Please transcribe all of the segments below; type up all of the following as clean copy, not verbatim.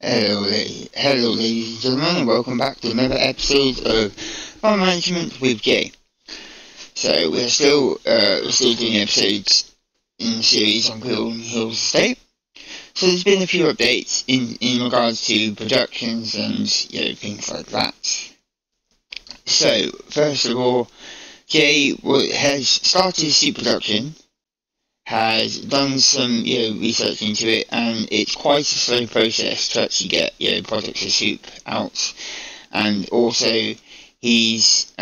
Hello, ladies and gentlemen, and welcome back to another episode of Farm Management with Jay. So we're still doing episodes in the series on Greenhill Estate. So there's been a few updates in regards to productions and things like that. So first of all, Jay has started his soup production. Has done some research into it, and it's quite a slow process to actually get products of soup out. And also he's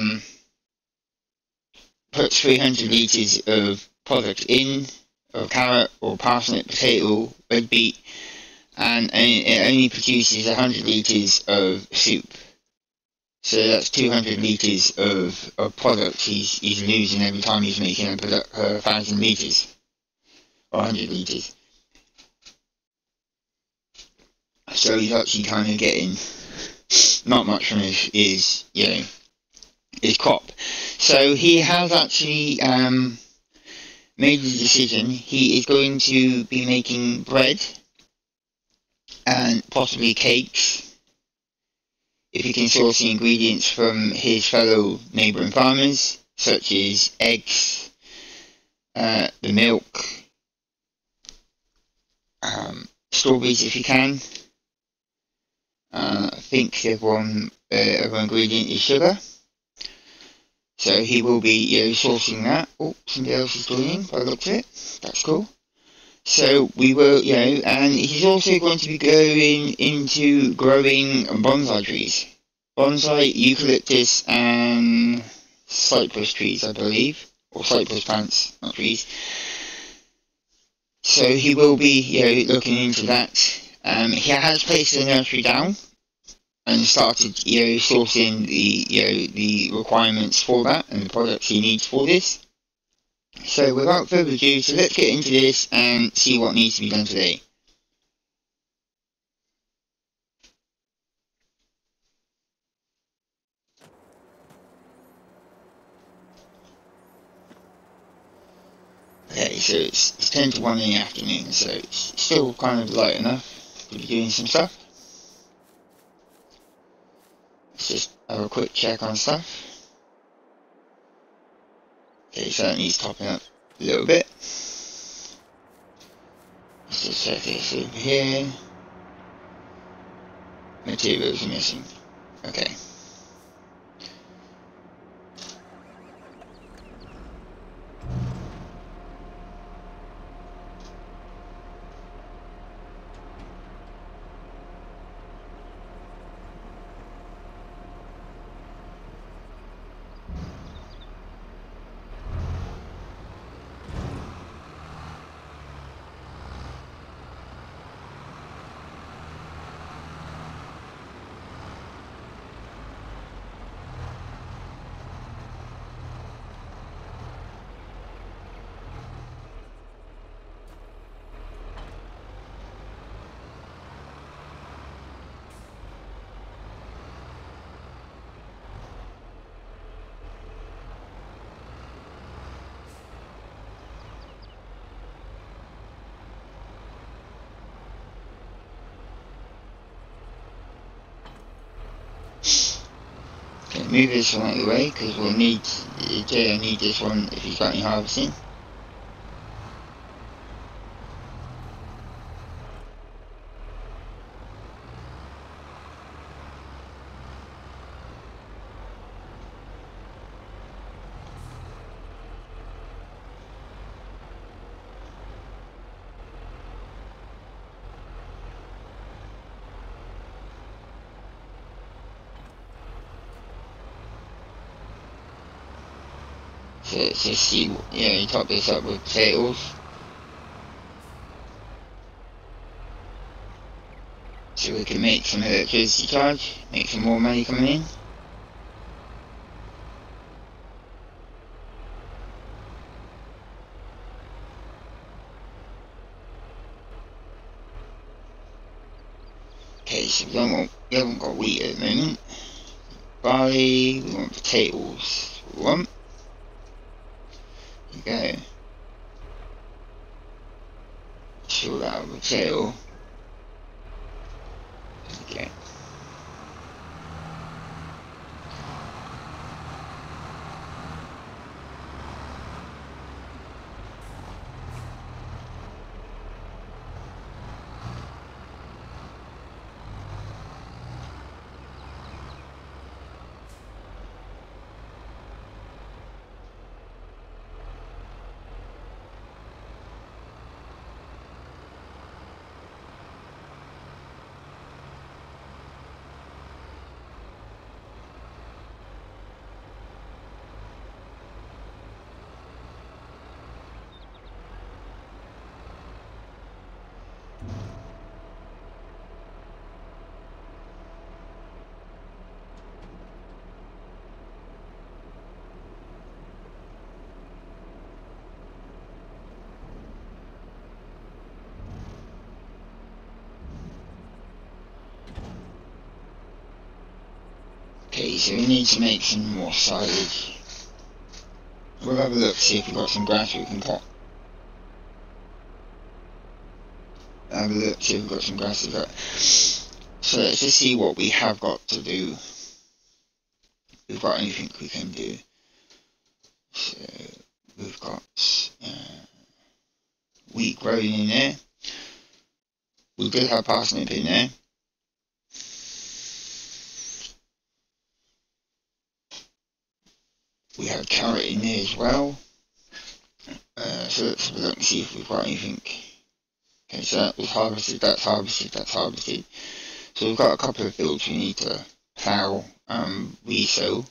put 300 litres of product in of carrot or parsnip, potato, red beet, and it only produces 100 litres of soup. So that's 200 litres of product he's losing every time he's making 1,000 litres. Or 100 litres. So he's actually kind of getting not much from his crop. So he has actually made the decision. He is going to be making bread and possibly cakes, if he can source the ingredients from his fellow neighbouring farmers, such as eggs, the milk, strawberries if he can. I think the other ingredient is sugar. So he will be sourcing that. Oh, somebody else is joining by the looks of it. That's cool. So we will, and he's also going to be going into growing bonsai trees. Bonsai, eucalyptus, and cypress trees, I believe. Or cypress plants, not trees. So he will be, looking into that. He has placed the nursery down and started, sourcing the requirements for that and the products he needs for this. So without further ado, so let's get into this and see what needs to be done today. Okay, so it's 10 to 1 in the afternoon, so it's still kind of light enough to be doing some stuff. Let's just have a quick check on stuff. Okay, so that needs topping up a little bit. Let's just check this over here. Materials are missing. Okay. Move this one out of the way, because we'll need, Jay will need this one if he's got any harvesting. So let's just see, you top this up with potatoes. So we can make some electricity charge, make some more money coming in. Okay, so we haven't got wheat at the moment. Barley, we want potatoes. We want. There you go. Sort out a potato. so we need to make some more silage. We'll have a look, see if we've got some grass we can cut. Have a look, see if we've got some grass to cut. So let's just see what we have got to do. If we've got anything we can do. So we've got wheat growing in there. We did have parsnip in there. We have carrot in there as well. So let's have a look and see if we've got anything. Okay, so that was harvested, that's harvested, that's harvested. So we've got a couple of fields we need to plough and re-sow.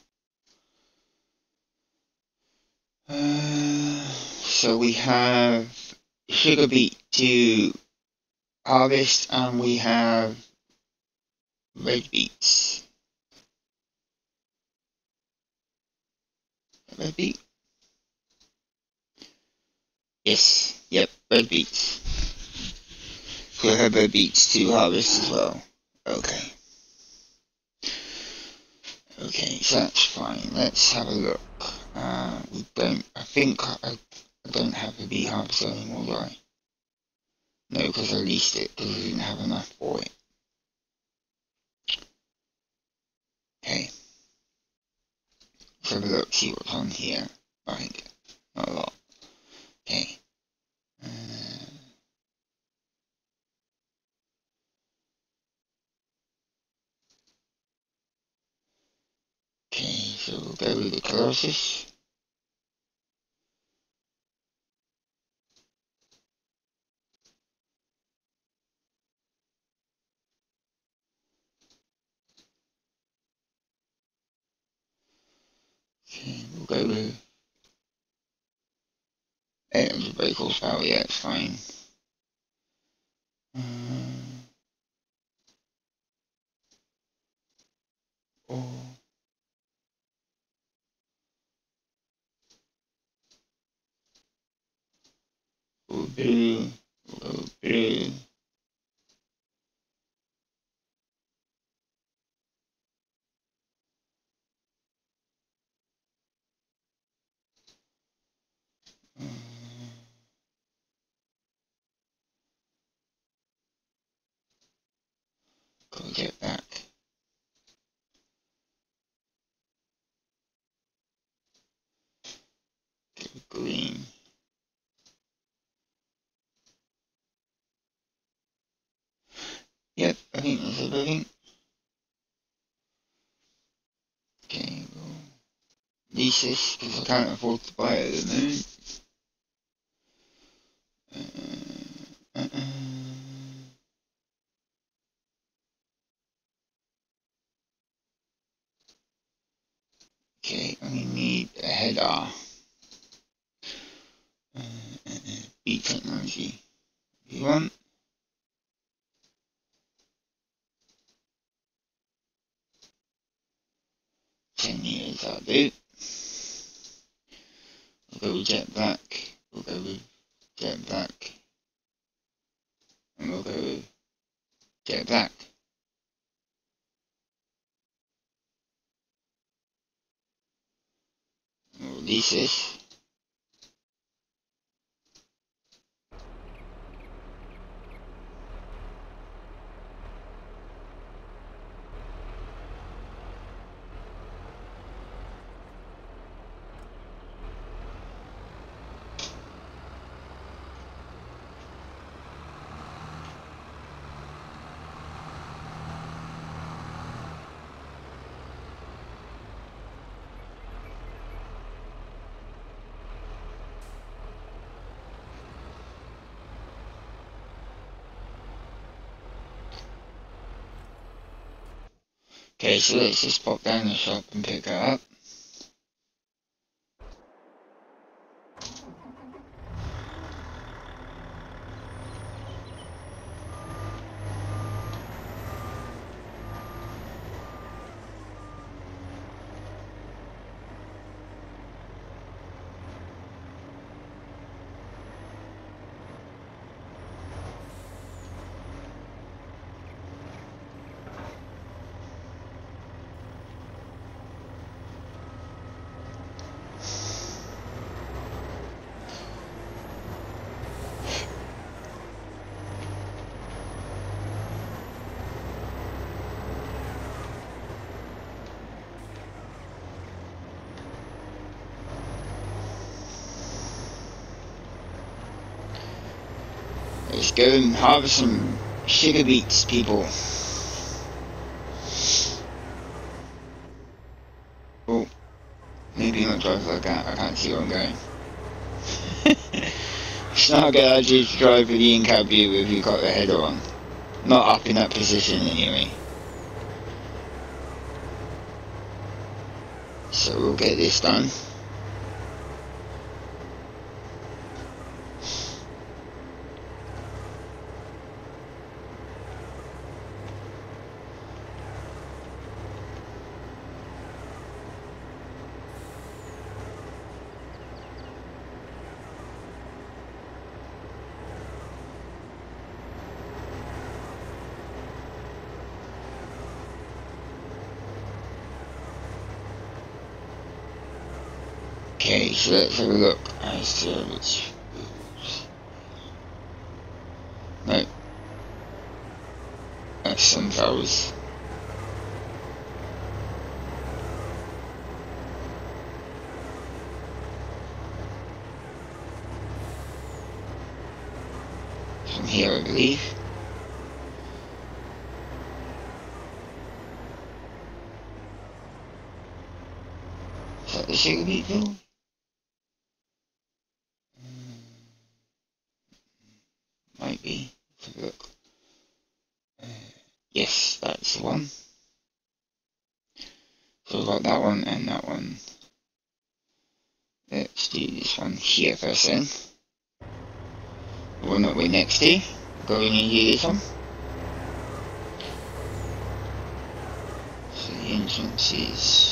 So we have sugar beet to harvest, and we have red beets. Red beet? Yes, yep, red beets. So we have red beets to harvest as well. Okay. Okay, so that's fine. Let's have a look. We don't, I think I don't have the beet harvester anymore, do I? No, because I leased it, because I didn't have enough for it. Okay. Let's have a look, see what's on here. I think not a lot. Okay. Okay, so we'll go with the closest. Okay, we'll go with 800 brake horsepower, yeah, it's fine. Or we'll do blue. Gotta get back. Green. Yep, I think that's everything. Okay, we'll lease this because I can't afford to buy it at the moment. Okay, and we need a header. Beet technology. If you want. 10 years I'll do. We'll go with jet black. We'll go with jet black. And we'll go with jet black. And we'll release this. Okay, so let's just pop down the shop and pick her up. let's go and harvest some sugar beets, people. Oh, maybe not drive like that, I can't see where I'm going. It's not a good idea to drive with the in-cab view if you've got the header on. Not up in that position anyway. So we'll get this done. Okay, so let's have a look as to which... No. That's sunflowers. From here, I believe. Is that the sugar beet field? Might be. Let's have a look. Yes, that's the one. So we've got that one and that one. Let's do this one here first then. The one that we're next to. Go in and do this one. So the entrance is...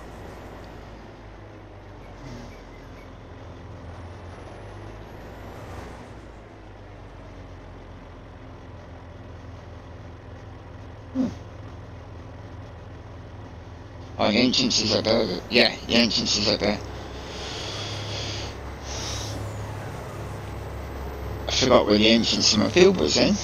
Oh, the entrance is up there. Yeah, the entrance is up there. I forgot where the entrance to my field was then.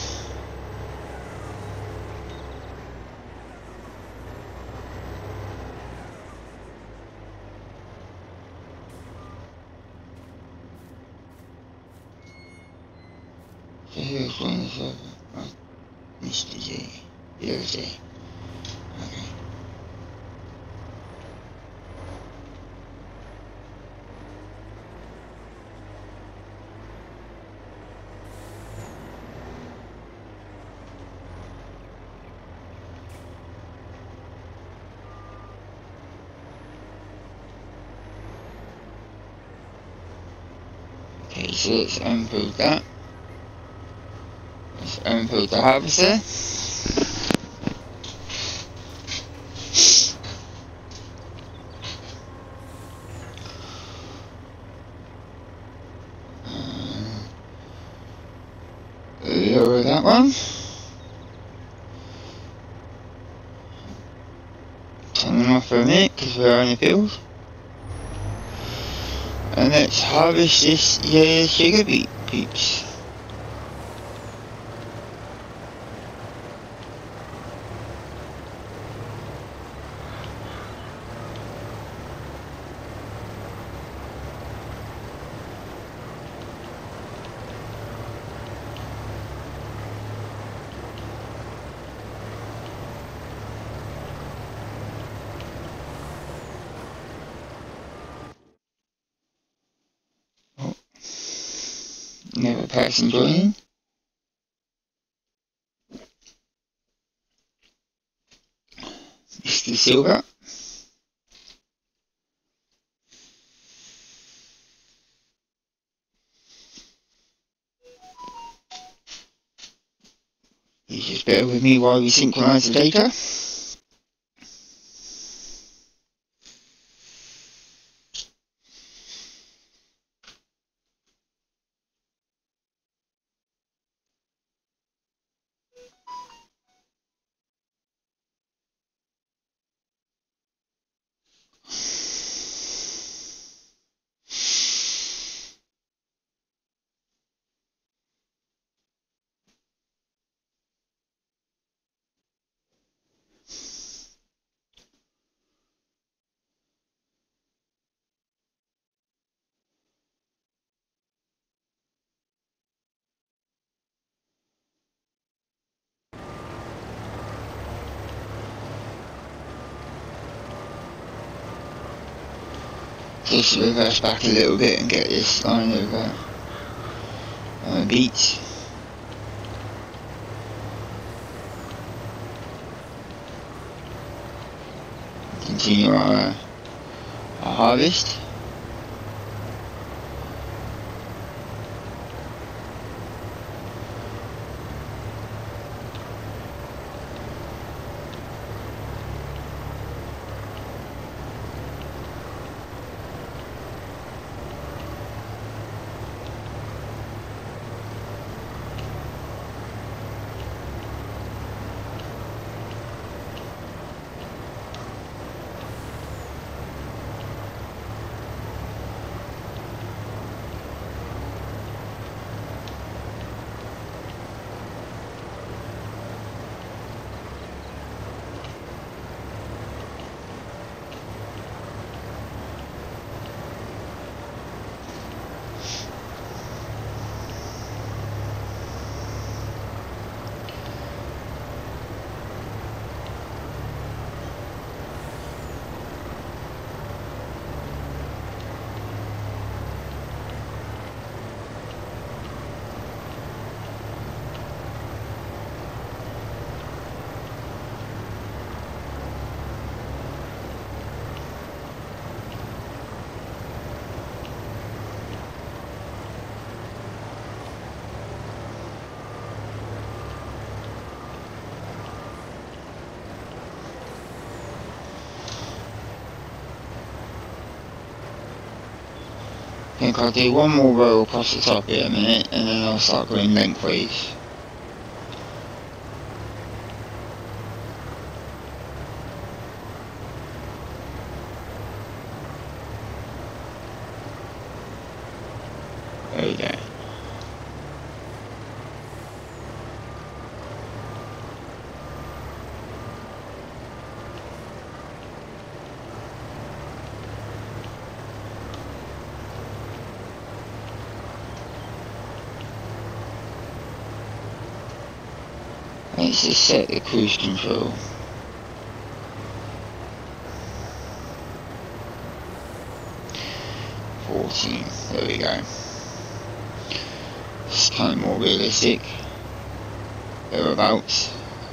So here's one is over. Oh, Mr. J. The other day. Okay. Okay, so let's unput that. Let's unput the harvester. Lower that one. Turn them off for a minute because we're on the field. And let's harvest this sugar beet peeps. Another person joining. Mr. Silver. You just bear with me while we synchronize the data. just reverse back a little bit and get this line of beet. Continue our harvest. I think I'll do one more row across the top here in a minute, and then I'll start going lengthways. There we go. Let's just set the cruise control. There we go. It's kind of more realistic. Thereabouts.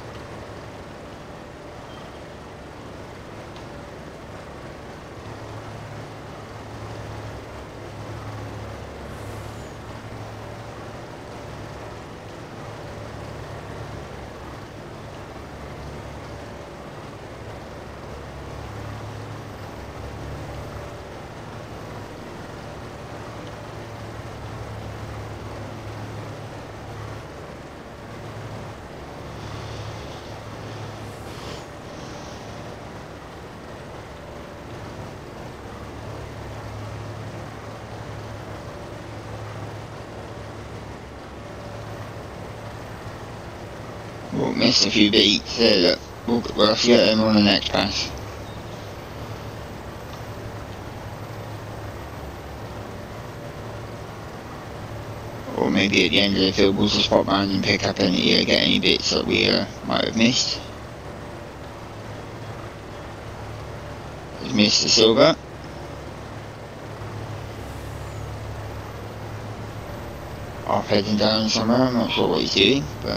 We'll miss a few beats there, look. We'll have to get them on the next pass. Or maybe at the end of the field we'll just pop round and pick up any, get any bits that we might have missed. We've missed the silver. Off heading down somewhere, I'm not sure what he's doing, but...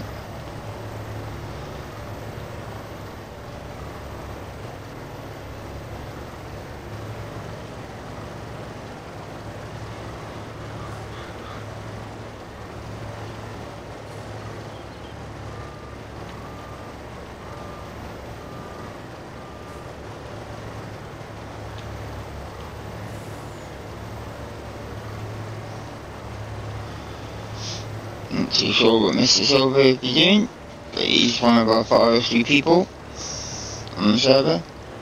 Not too sure what Mr. Silver is doing, but he's one of our forestry people on the server.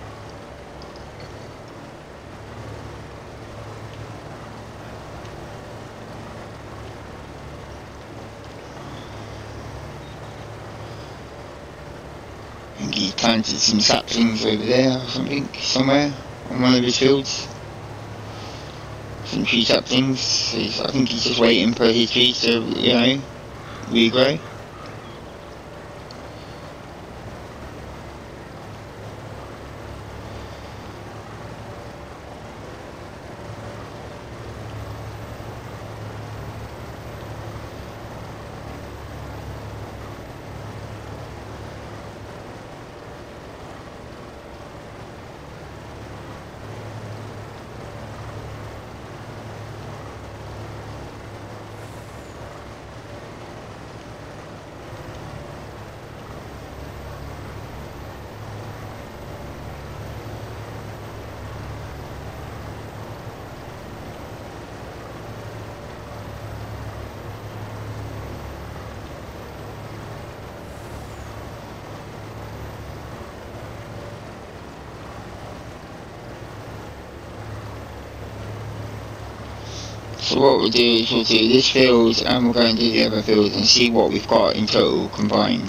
I think he planted some saplings over there or something, somewhere on one of his fields. Some tree saplings. I think he's just waiting for his trees to, you know, regrow. So what we'll do is we'll do this field and we'll go and do the other field and see what we've got in total combined.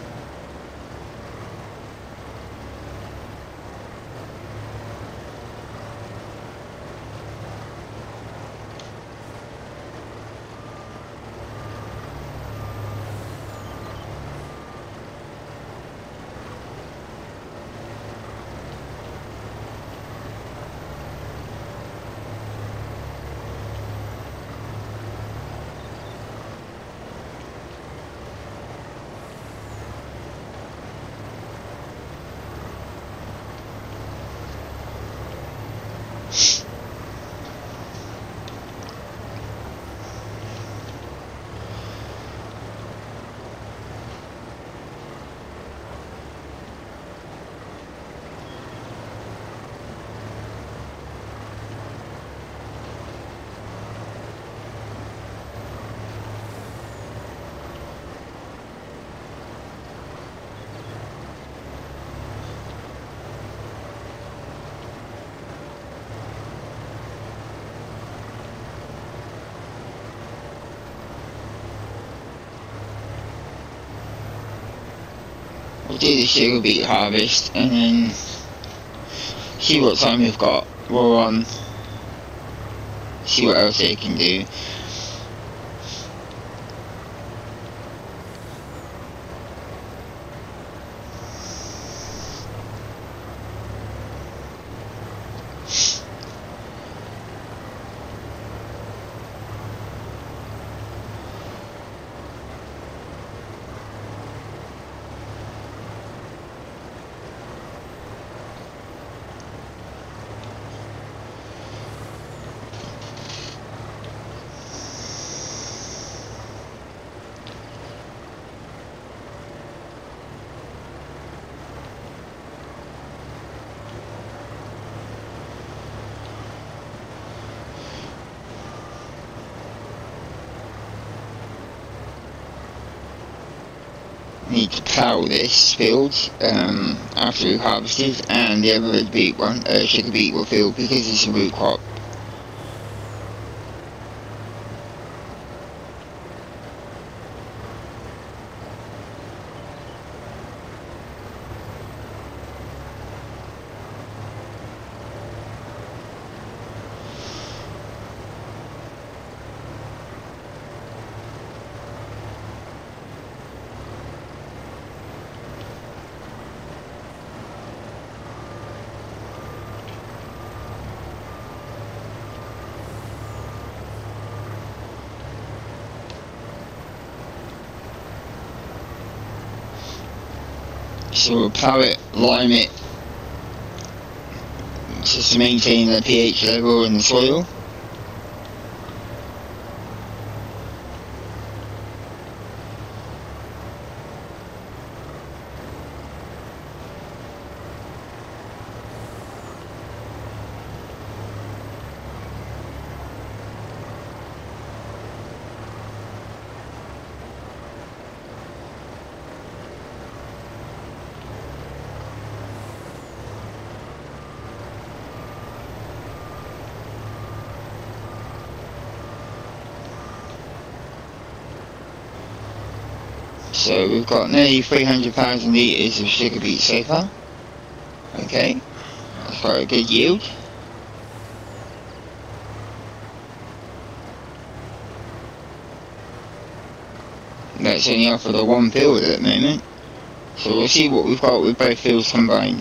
We'll do the sugar beet harvest and then see what time we've got. We'll see what else they can do. Need to plough this field after we've harvested, and the other beet one, sugar beet will field because it's a root crop. So we'll plough it, lime it, just to maintain the pH level in the soil. So we've got nearly 300,000 litres of sugar beet so far. Okay, that's quite a good yield. That's only off of the one field at the moment. So we'll see what we've got with both fields combined.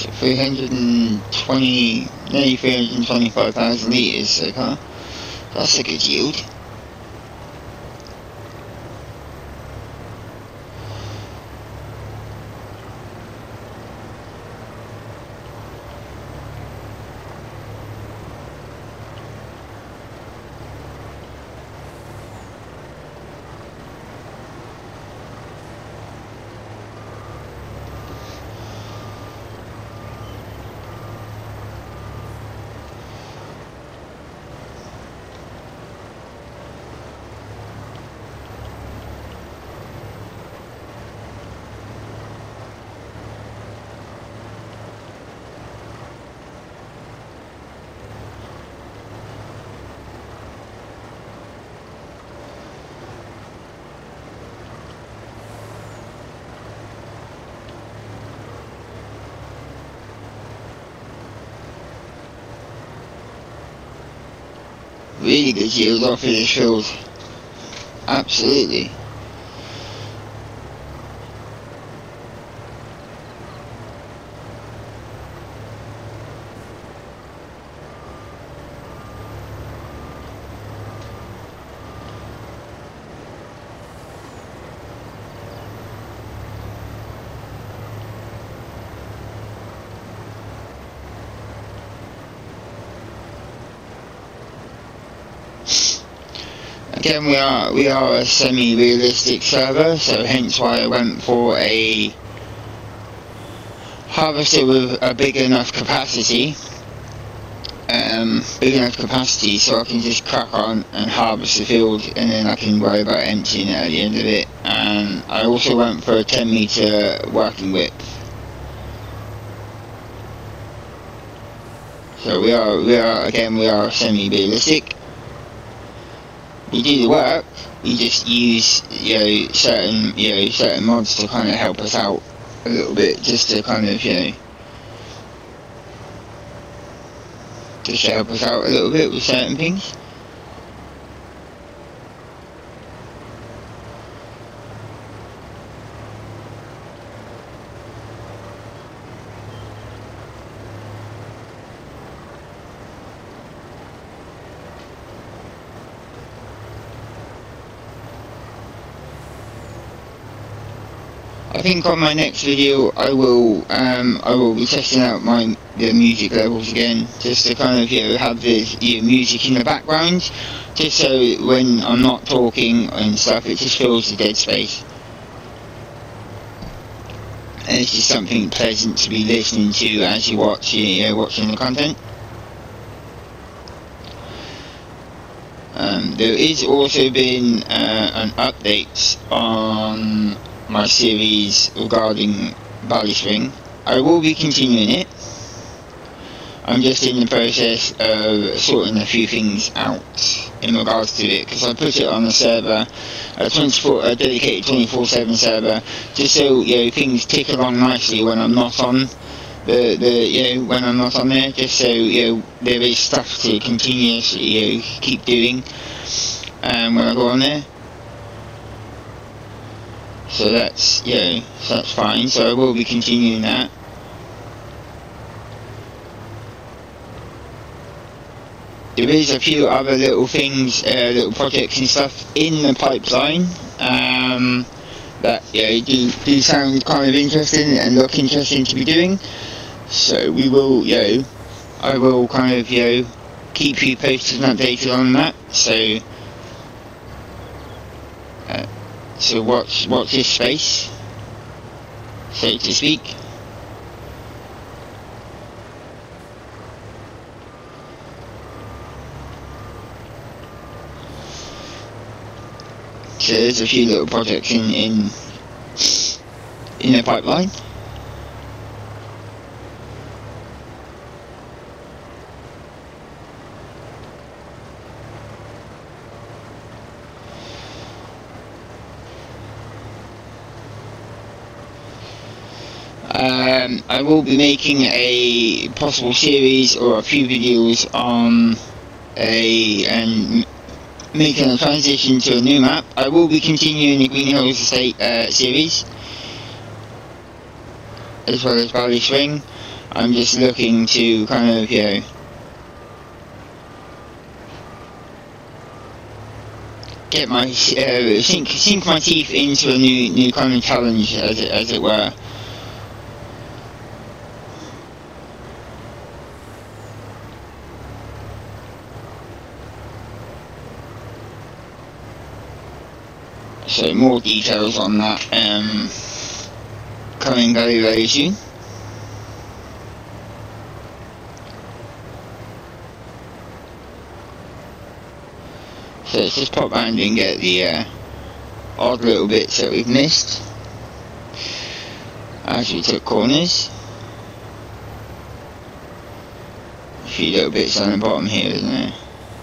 320, nearly 325,000 litres so far. That's a good yield. Really good yield off of this field. Absolutely. Again, we are a semi-realistic server, so hence why I went for a harvester with a big enough capacity, so I can just crack on and harvest the field, and then I can worry about emptying it at the end of it. And I also went for a 10 metre working width. So we are semi-realistic. We do the work. We just use certain mods to kind of help us out a little bit, just to kind of just to help us out a little bit with certain things. I think on my next video I will be testing out the music levels again, just to kind of have the music in the background, just so when I'm not talking and stuff it just fills the dead space. And it's just something pleasant to be listening to as you watch watching the content. There is also been an update on my series regarding Valley Spring. I will be continuing it. I'm just in the process of sorting a few things out in regards to it, because I put it on a server, a dedicated 24/7 server, just so things tick along nicely when I'm not on when I'm not on there, just so there is stuff to continuously keep doing when I go on there. So that's that's fine. So I will be continuing that. There is a few other little things, little projects and stuff in the pipeline that do sound kind of interesting and look interesting to be doing. So we will, I will kind of keep you posted and updated on that. So watch this space, so to speak. So there's a few little projects in the pipeline. I will be making a possible series or a few videos on making a transition to a new map. I will be continuing the Greenhill Estate series, as well as Valley Spring. I'm just looking to kind of, you know, get my sink my teeth into a new kind of challenge, as it were. So more details on that coming very soon. So let's just pop round and get the odd little bits that we've missed as we took corners. A few little bits on the bottom here, isn't there?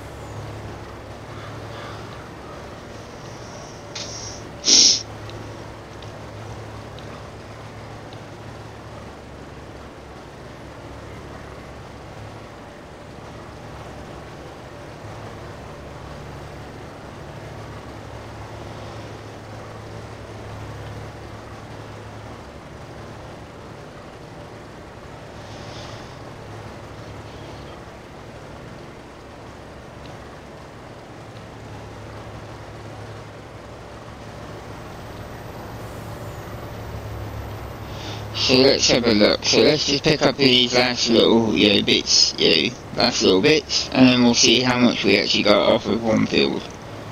So let's have a look. So let's just pick up these last little, bits, last little bits, and then we'll see how much we actually got off of one field.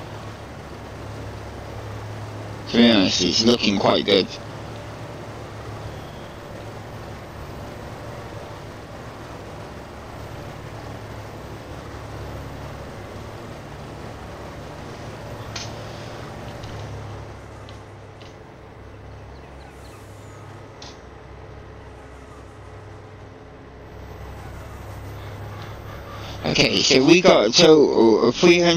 To be honest, it's looking quite good. Okay, so we got a total of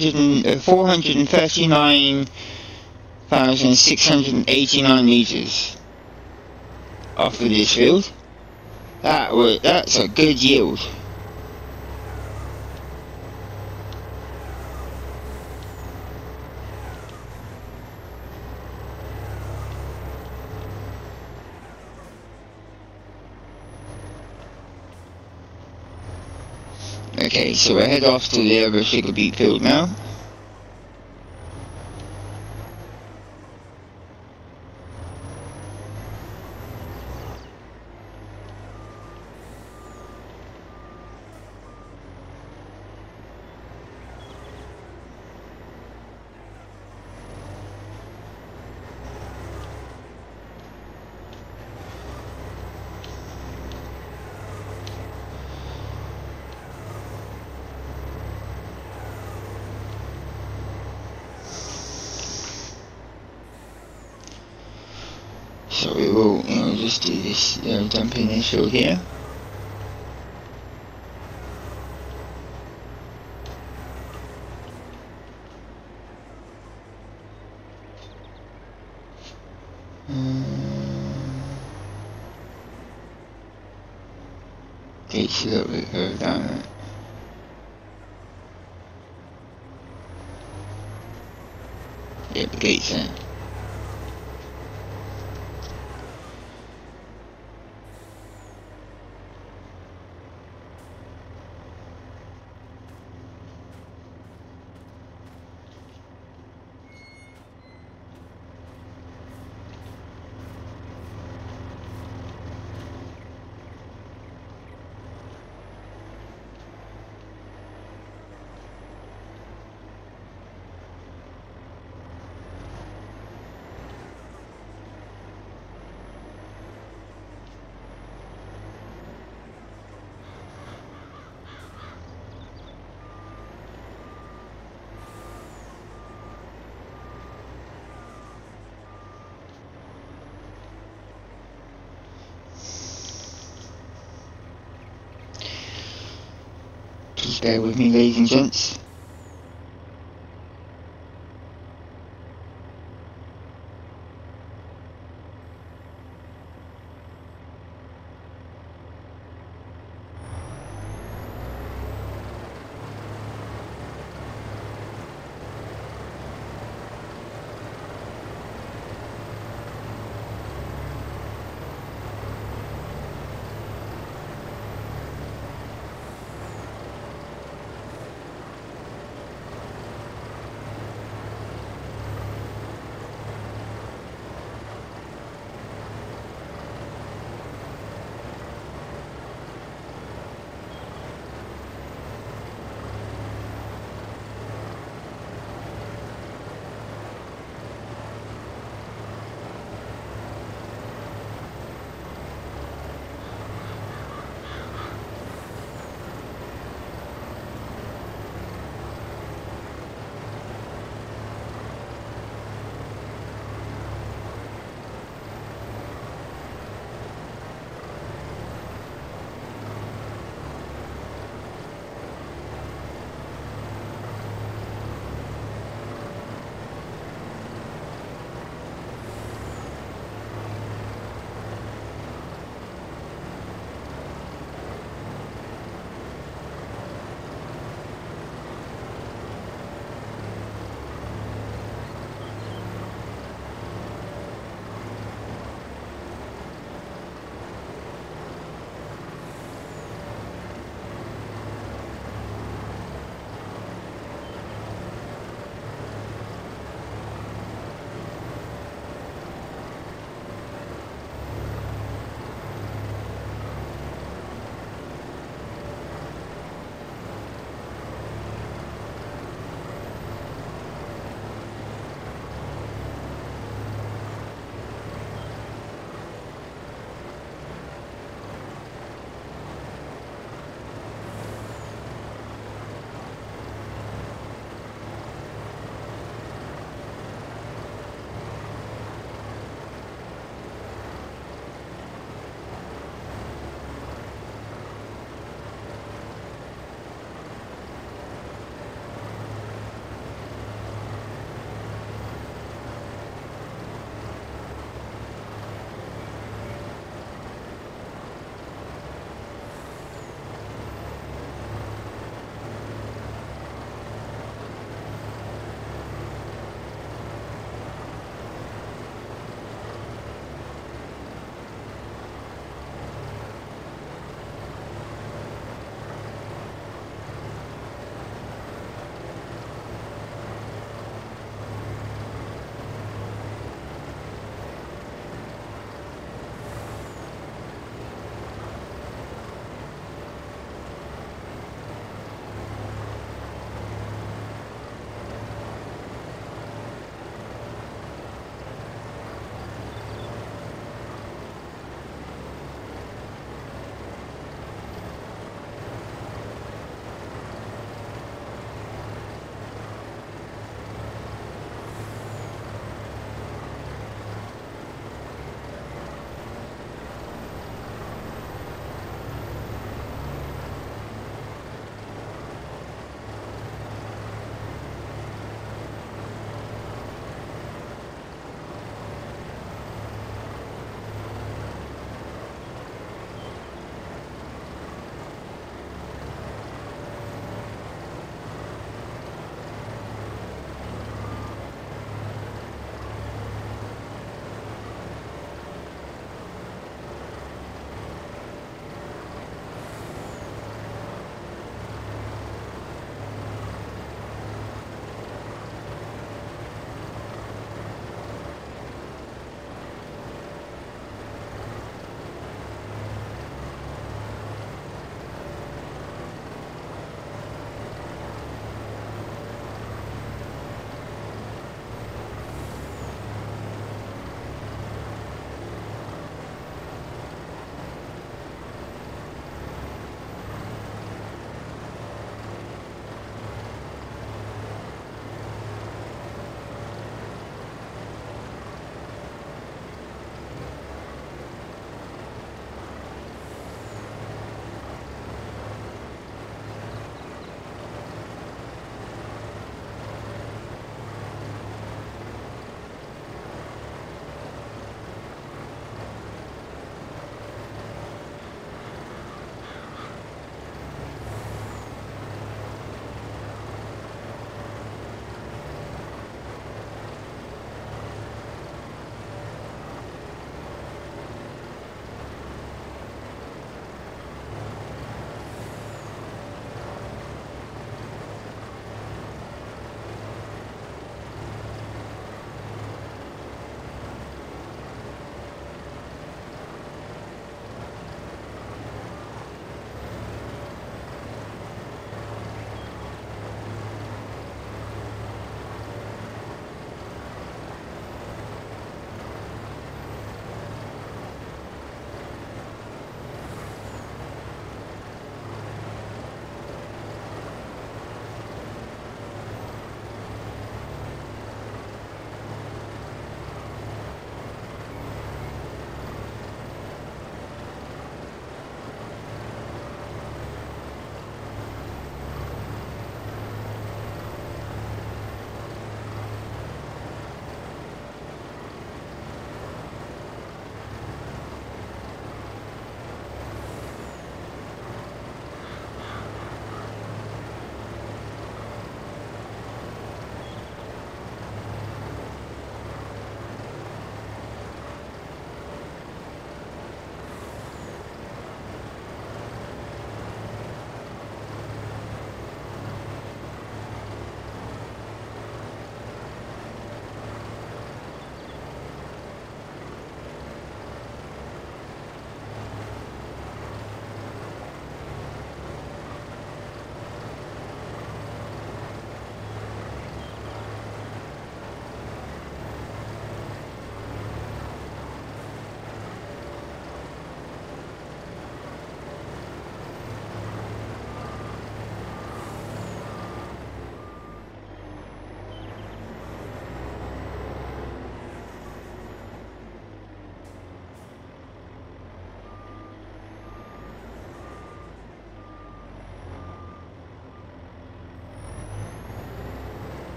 439,689 litres off of this field. That's a good yield. Okay, so we'll head off to the other sugar beet field now. So we will, just do this, dumping this field here. Gate's a little bit further down there. Yep, the gate's there. Please bear with me, ladies and gents.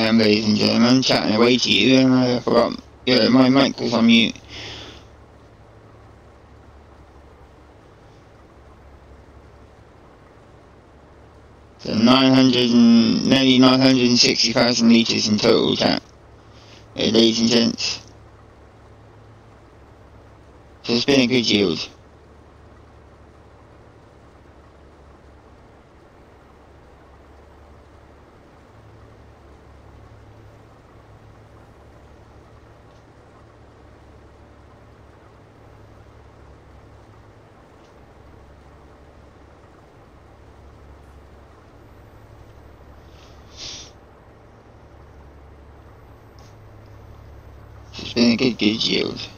ladies and gentlemen, chatting away to you, and I forgot, my mic was on mute. So nearly 960,000 litres in total, chat, ladies and gents. So it's been a good yield. It's been a good yield.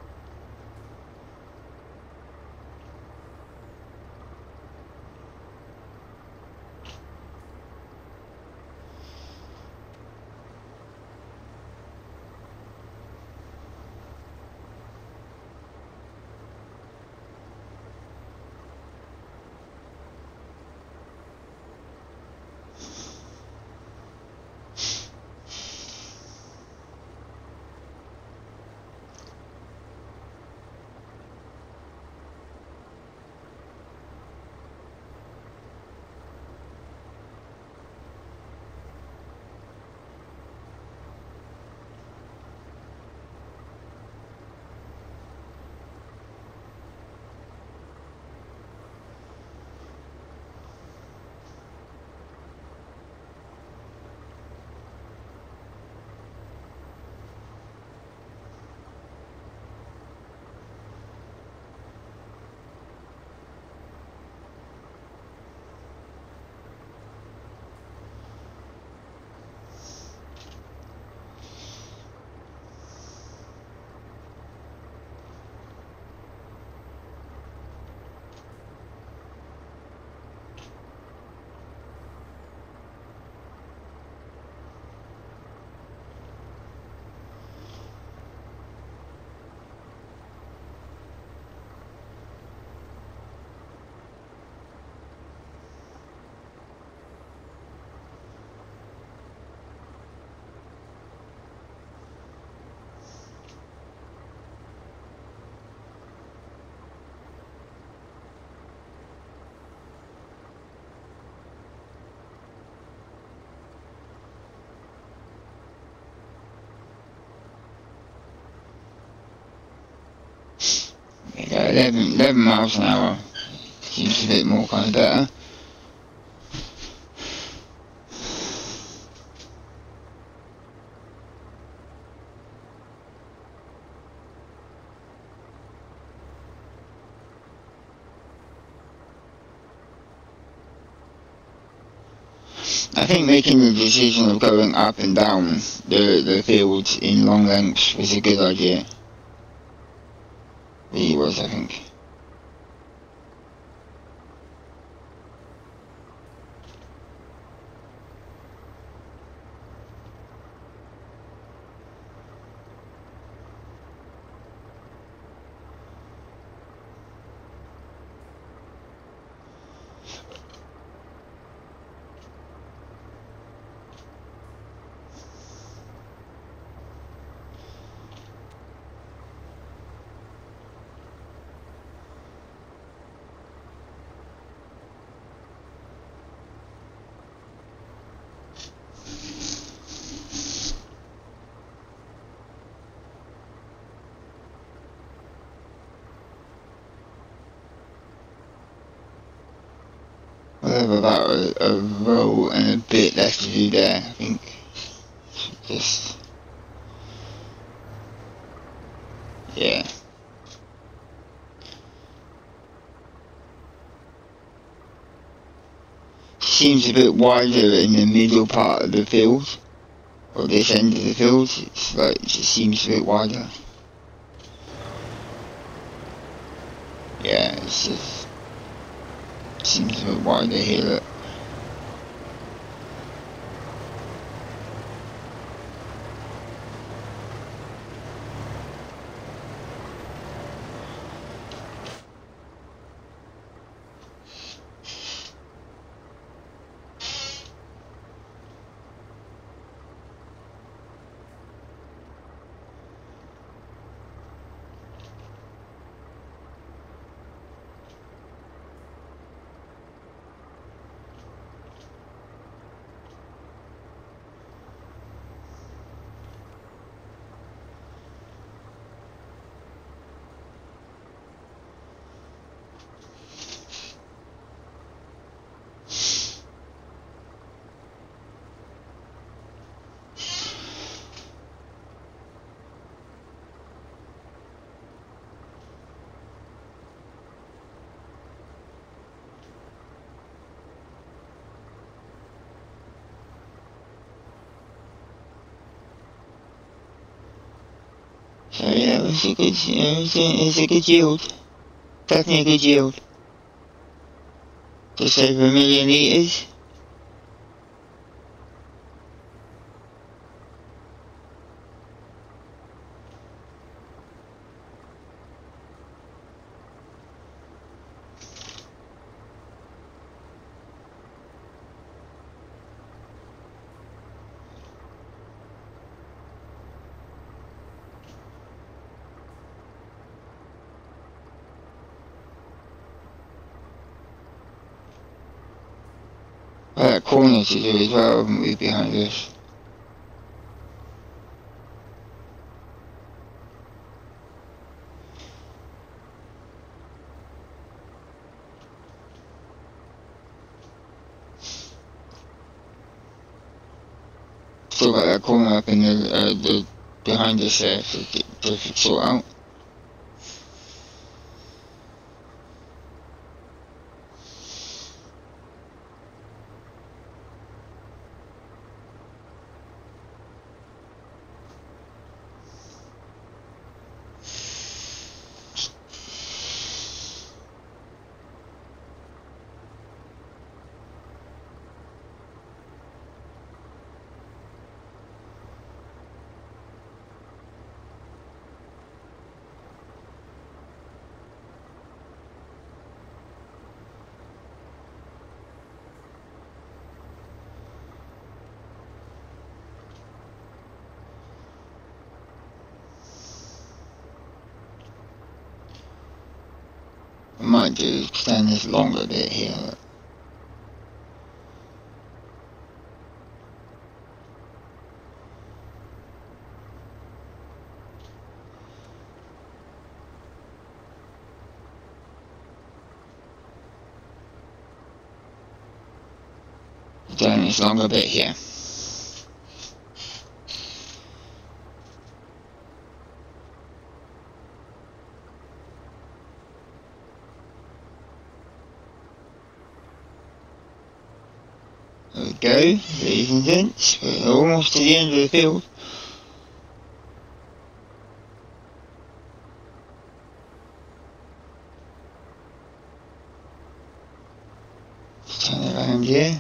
Yeah, 11 miles an hour seems a bit more kind of better. I think making the decision of going up and down the field in long lengths was a good idea. Really was, I think. I have about a row and a bit left to do there, I think. Just, yeah. Seems a bit wider in the middle part of the field, or this end of the field. It's like, it just seems a bit wider. Yeah, it's just seems a bit wider here. Look. So yeah, it's a good, it's a good yield. Definitely a good yield. Just over 1,000,000 litres. That corner to do as well, haven't we, behind us? Still got that corner up in the behind us there to sort out. I might do extend this longer bit here. Down this longer bit here. There we go, ladies and gents, we're almost to the end of the field. Let's turn it around here.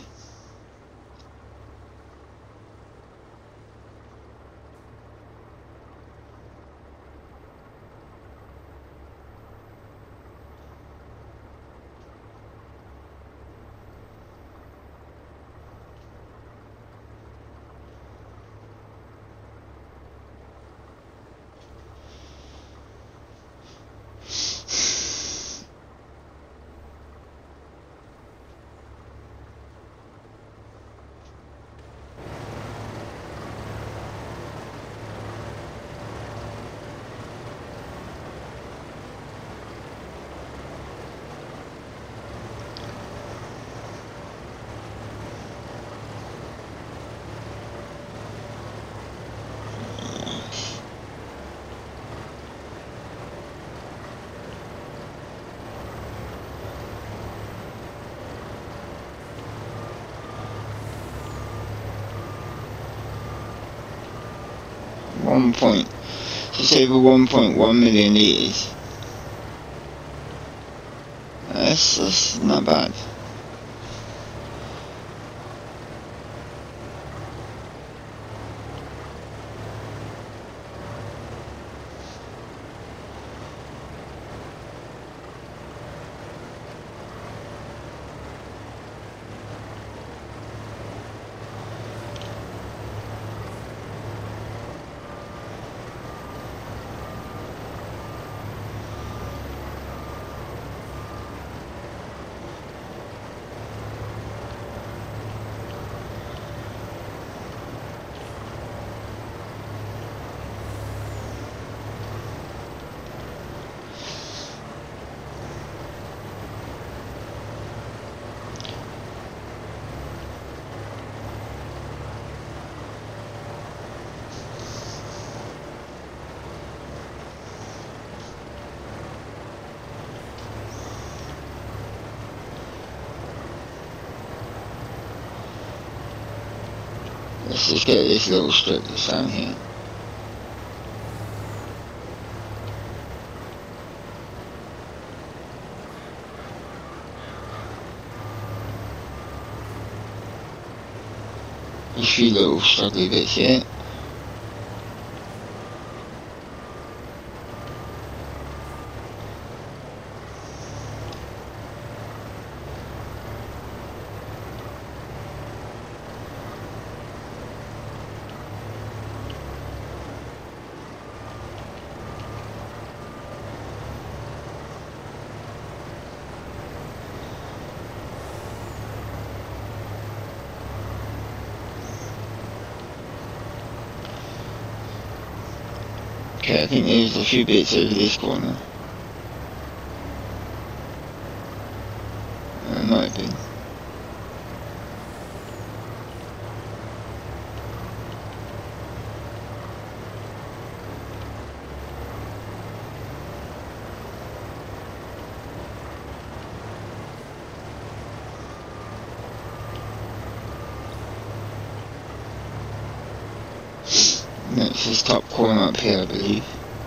Just over 1.1 million litres. That's not bad. Let's just get this little strip that's down here. a few little struggly bits here. Okay, I think there's a few bits over this corner. It might have been. That's this top corner up here, I believe.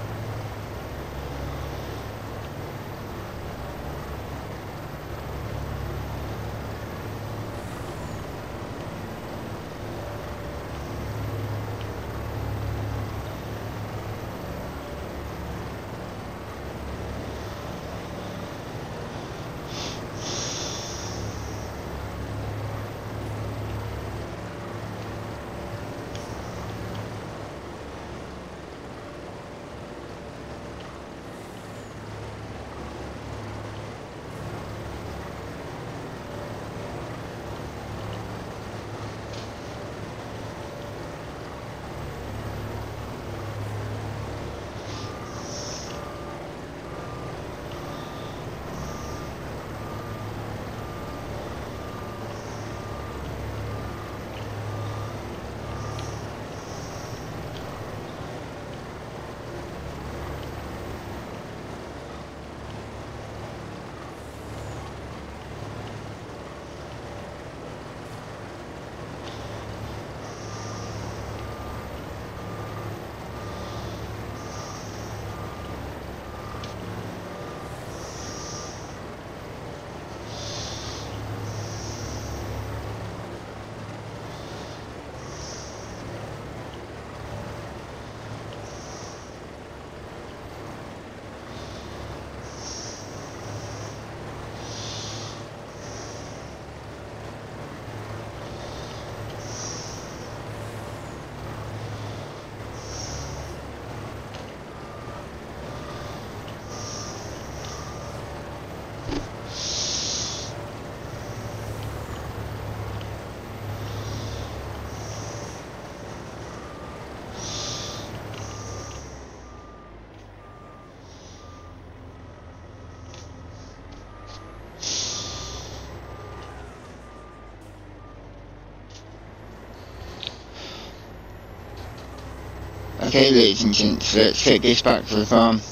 Okay, ladies and gents, let's take this back to the farm.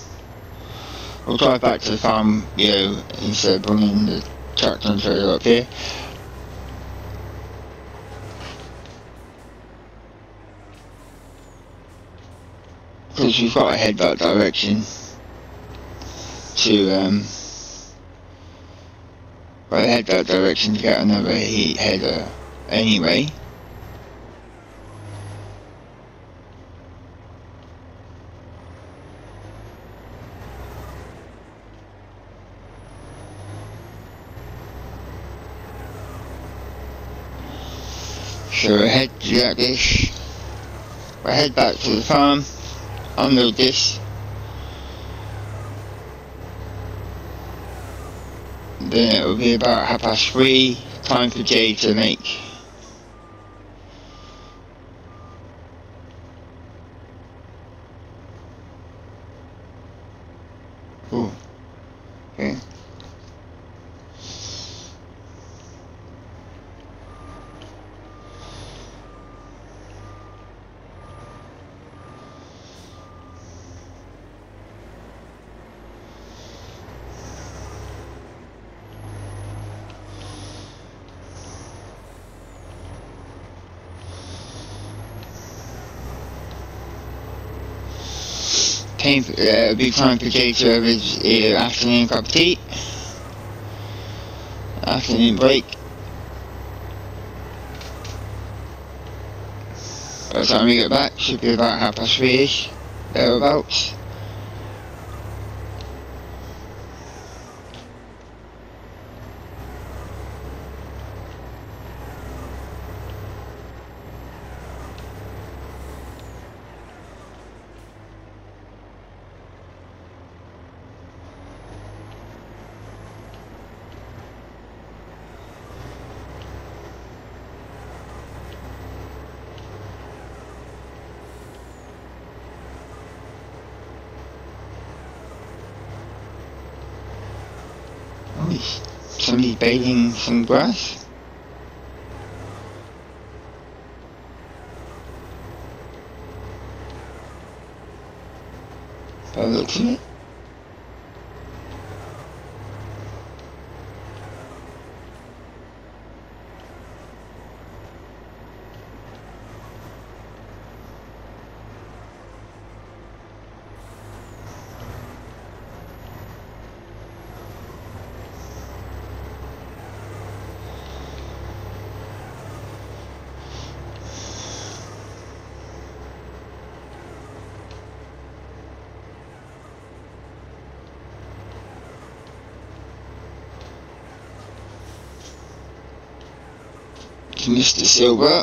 We'll drive back to the farm, you know, instead of bringing the tractor and trailer up here. Because we've got to head that direction to, head that direction to get another heat header anyway. So we'll head to this, we'll head back to the farm, unload this, then it will be about 3:30, time for Jay to make. Ooh, okay. Big time for Jay to have his afternoon cup of tea, afternoon break. By the time we get back, should be about 3:30ish, thereabouts. Somebody's baling some grass. By the looks of it. Mr. Silver.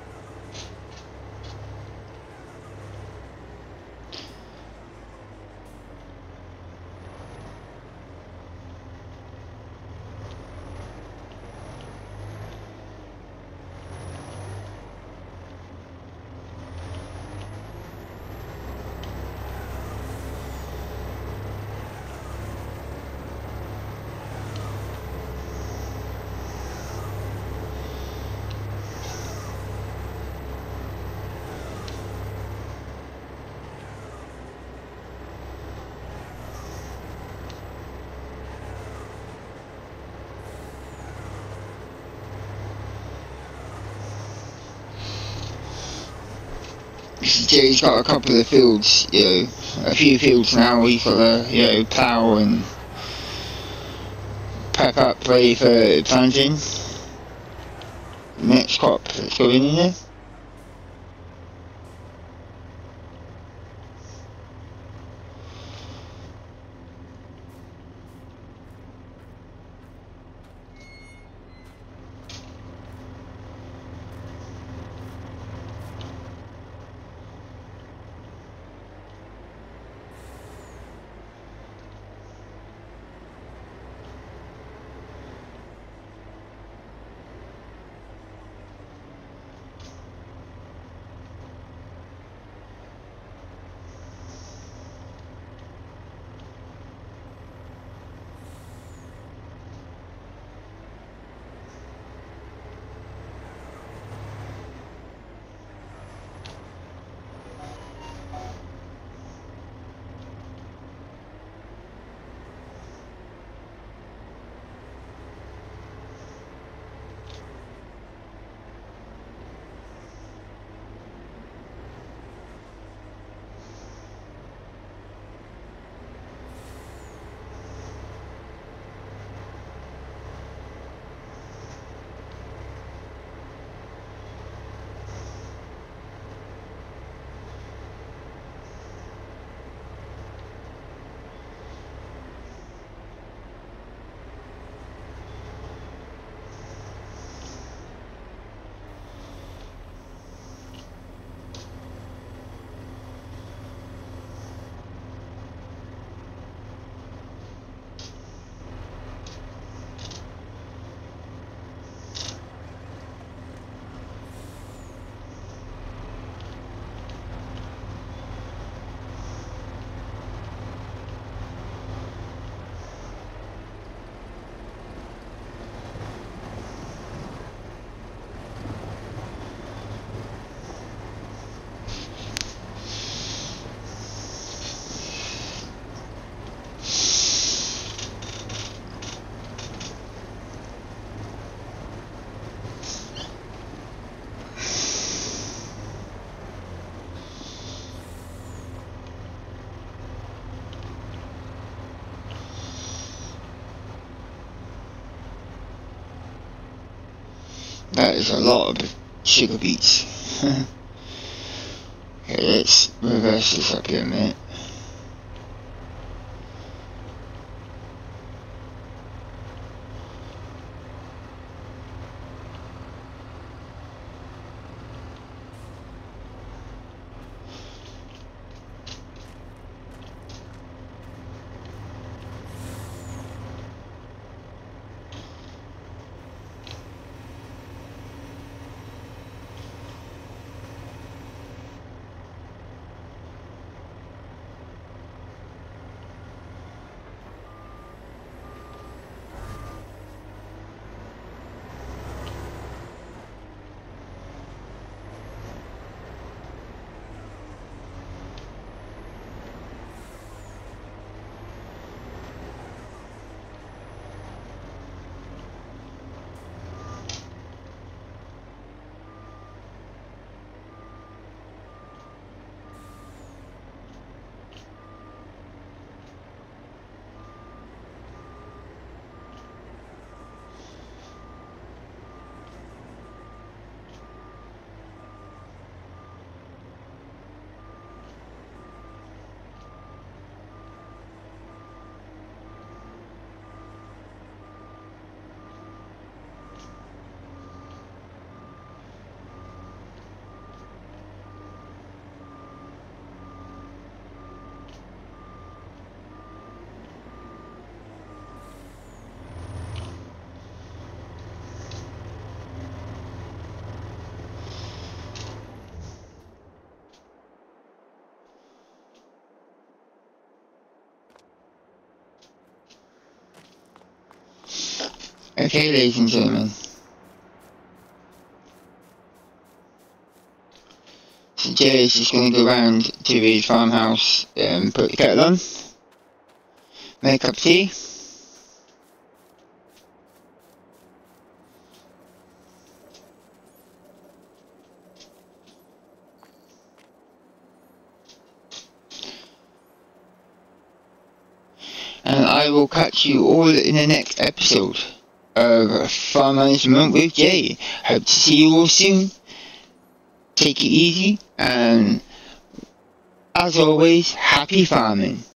He's got a couple of fields, a few fields now. He's got to, plough and prep up ready for planting. Next crop that's going in there. That is a lot of sugar beets. Okay, let's reverse this up here a minute. Okay, ladies and gentlemen. So Jerry's just going to go round to his farmhouse and put the kettle on, make a cup of tea. And I will catch you all in the next episode of Farm Management with Jay. Hope to see you all soon. Take it easy, and as always, happy farming.